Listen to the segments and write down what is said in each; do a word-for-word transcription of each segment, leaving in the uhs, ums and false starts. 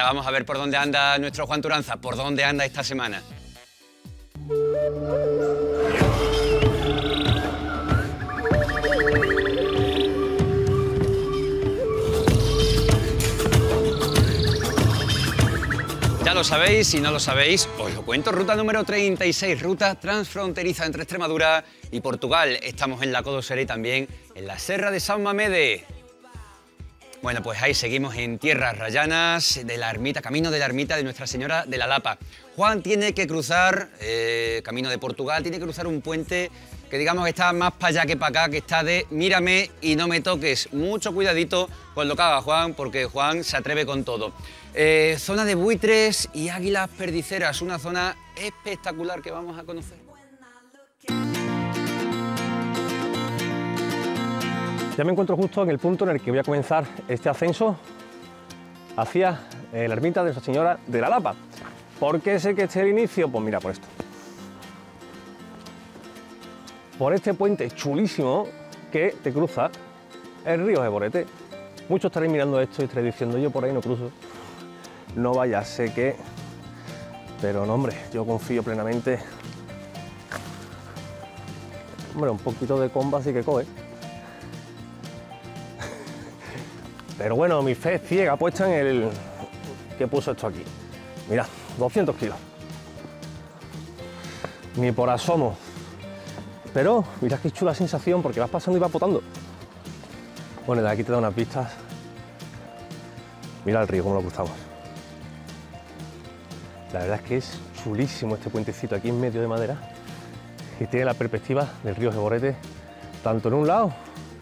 ahora vamos a ver por dónde anda nuestro Juan Turanza, por dónde anda esta semana. Ya lo sabéis, si no lo sabéis, os lo cuento. Ruta número treinta y seis, ruta transfronteriza entre Extremadura y Portugal. Estamos en la Codosera y también en la Serra de San Mamede. Bueno, pues ahí seguimos en tierras rayanas de la ermita, camino de la ermita de Nuestra Señora de la Lapa. Juan tiene que cruzar, eh, camino de Portugal, tiene que cruzar un puente que digamos que está más para allá que para acá, que está de mírame y no me toques. Mucho cuidadito con lo que haga Juan, porque Juan se atreve con todo. Eh, zona de buitres y águilas perdiceras, una zona espectacular que vamos a conocer. Ya me encuentro justo en el punto en el que voy a comenzar este ascenso hacia eh, la ermita de Nuestra Señora de la Lapa. ¿Por qué sé que este es el inicio? Pues mira, por esto. Por este puente chulísimo que te cruza el río Geborete. Muchos estaréis mirando esto y estaréis diciendo, yo por ahí no cruzo. No vaya, sé que... Pero no, hombre, yo confío plenamente. Hombre, un poquito de comba sí que coge. Pero bueno, mi fe es ciega puesta en el que puso esto aquí. Mirad, doscientos kilos. Ni por asomo. Pero mirad qué chula sensación porque vas pasando y vas botando. Bueno, de aquí te da unas vistas. Mira el río, cómo lo cruzamos. La verdad es que es chulísimo este puentecito aquí en medio de madera. Y tiene la perspectiva del río Geborete, tanto en un lado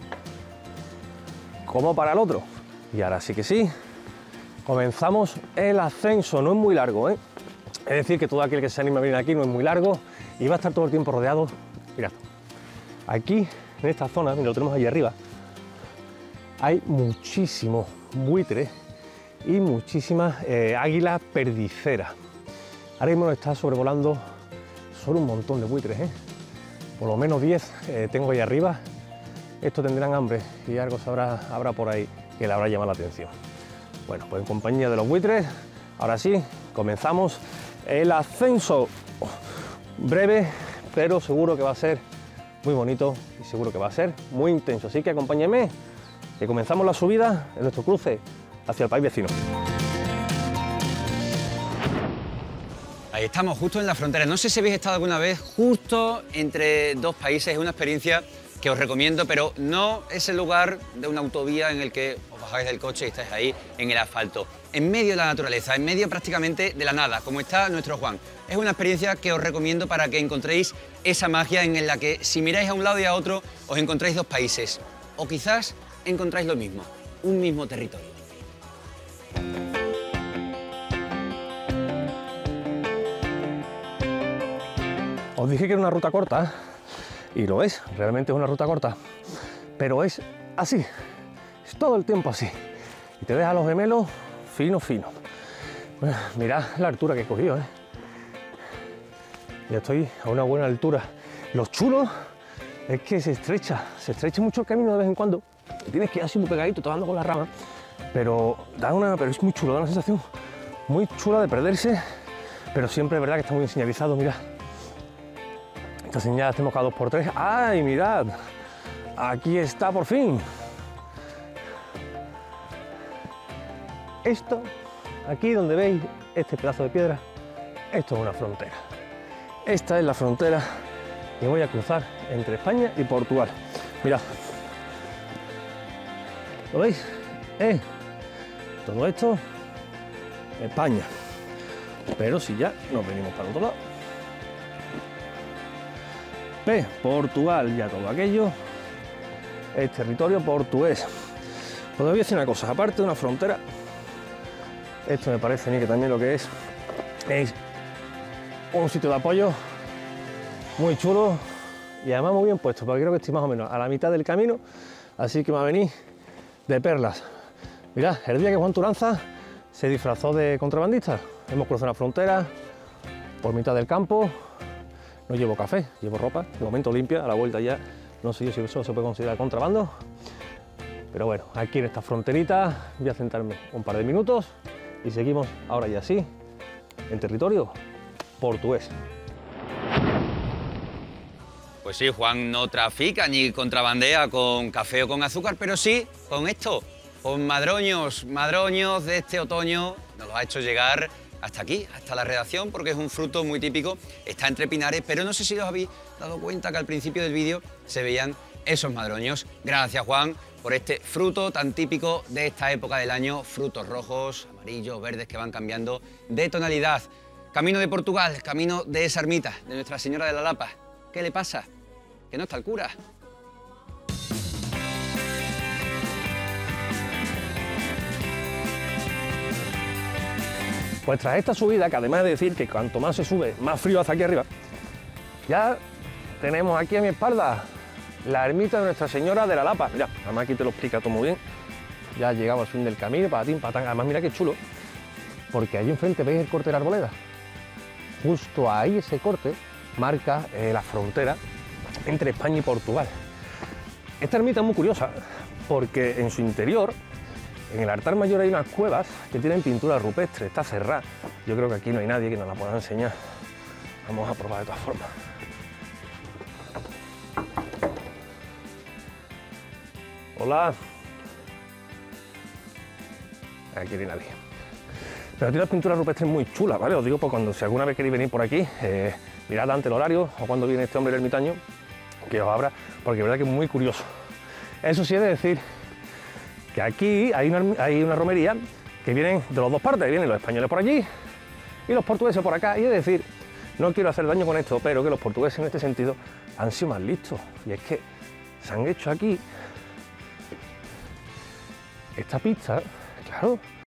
como para el otro. Y ahora sí que sí, comenzamos el ascenso. No es muy largo, ¿eh? Es decir, que todo aquel que se anima a venir aquí no es muy largo y va a estar todo el tiempo rodeado. Mirad, aquí en esta zona, mira, lo tenemos ahí arriba, hay muchísimos buitres y muchísimas eh, águilas perdiceras. Ahora mismo nos está sobrevolando solo un montón de buitres, ¿eh? Por lo menos diez eh, tengo ahí arriba. Estos tendrán hambre y algo sabrá, habrá por ahí que le habrá llamado la atención. Bueno, pues en compañía de los buitres, ahora sí, comenzamos el ascenso. Breve, pero seguro que va a ser muy bonito y seguro que va a ser muy intenso. Así que acompáñenme, que comenzamos la subida en nuestro cruce hacia el país vecino. Ahí estamos, justo en la frontera. No sé si habéis estado alguna vez justo entre dos países. Es una experiencia que os recomiendo, pero no es el lugar de una autovía en el que os bajáis del coche y estáis ahí en el asfalto. En medio de la naturaleza, en medio prácticamente de la nada, como está nuestro Juan. Es una experiencia que os recomiendo para que encontréis esa magia en la que si miráis a un lado y a otro os encontráis dos países. O quizás encontráis lo mismo, un mismo territorio. Os dije que era una ruta corta. Y lo es, realmente es una ruta corta, pero es así, es todo el tiempo así. Y te deja los gemelos fino, fino. Bueno, mirad la altura que he cogido, ¿eh? Ya estoy a una buena altura. Lo chulo es que se estrecha, se estrecha mucho el camino de vez en cuando. Tienes que ir así muy pegadito, tocando con las ramas, pero, da una, pero es muy chulo, da una sensación muy chula de perderse, pero siempre es verdad que está muy bien señalizado, mirad. Esta señal hacemos cada dos por tres. ¡Ay, mirad! Aquí está por fin. Esto, aquí donde veis este pedazo de piedra, esto es una frontera. Esta es la frontera que voy a cruzar entre España y Portugal. Mirad. ¿Lo veis? ¿Eh? Todo esto, España. Pero si ya nos venimos para el otro lado. ¿Ves? Portugal, ya todo aquello es territorio portugués. Pues os voy a decir una cosa, aparte de una frontera, esto me parece a mí que también lo que es es un sitio de apoyo muy chulo y además muy bien puesto, porque creo que estoy más o menos a la mitad del camino, así que me va a venir de perlas. Mirad, el día que Juan Turanza se disfrazó de contrabandista, hemos cruzado una frontera por mitad del campo. No llevo café, llevo ropa, de momento limpia, a la vuelta ya no sé yo si eso se puede considerar contrabando. Pero bueno, aquí en esta fronterita voy a sentarme un par de minutos y seguimos ahora ya sí en territorio portugués. Pues sí, Juan no trafica ni contrabandea con café o con azúcar, pero sí con esto, con madroños, madroños de este otoño. Nos los ha hecho llegar hasta aquí, hasta la redacción, porque es un fruto muy típico. Está entre pinares, pero no sé si os habéis dado cuenta que al principio del vídeo se veían esos madroños. Gracias, Juan, por este fruto tan típico de esta época del año. Frutos rojos, amarillos, verdes que van cambiando de tonalidad. Camino de Portugal, camino de esa ermita, de Nuestra Señora de la Lapa. ¿Qué le pasa? Que no está el cura. Pues tras esta subida, que además de decir que cuanto más se sube, más frío hace aquí arriba, ya tenemos aquí a mi espalda la ermita de Nuestra Señora de la Lapa. Mira, además aquí te lo explica todo muy bien. Ya llegamos al fin del camino, patatín, patán. Además mira qué chulo, porque allí enfrente veis el corte de la arboleda. Justo ahí ese corte marca eh, la frontera entre España y Portugal. Esta ermita es muy curiosa porque en su interior, en el altar mayor, hay unas cuevas que tienen pintura rupestre. Está cerrada. Yo creo que aquí no hay nadie que nos la pueda enseñar. Vamos a probar de todas formas. Hola. Aquí no hay nadie. Pero tiene unas pinturas rupestres muy chulas, ¿vale? Os digo, pues cuando si alguna vez queréis venir por aquí, eh, mirad antes el horario o cuando viene este hombre el ermitaño, que os abra, porque es verdad que es muy curioso. Eso sí, es de decir que aquí hay una, hay una romería que vienen de las dos partes, vienen los españoles por allí y los portugueses por acá. Y es decir, no quiero hacer daño con esto, pero que los portugueses en este sentido han sido más listos. Y es que se han hecho aquí esta pista, claro,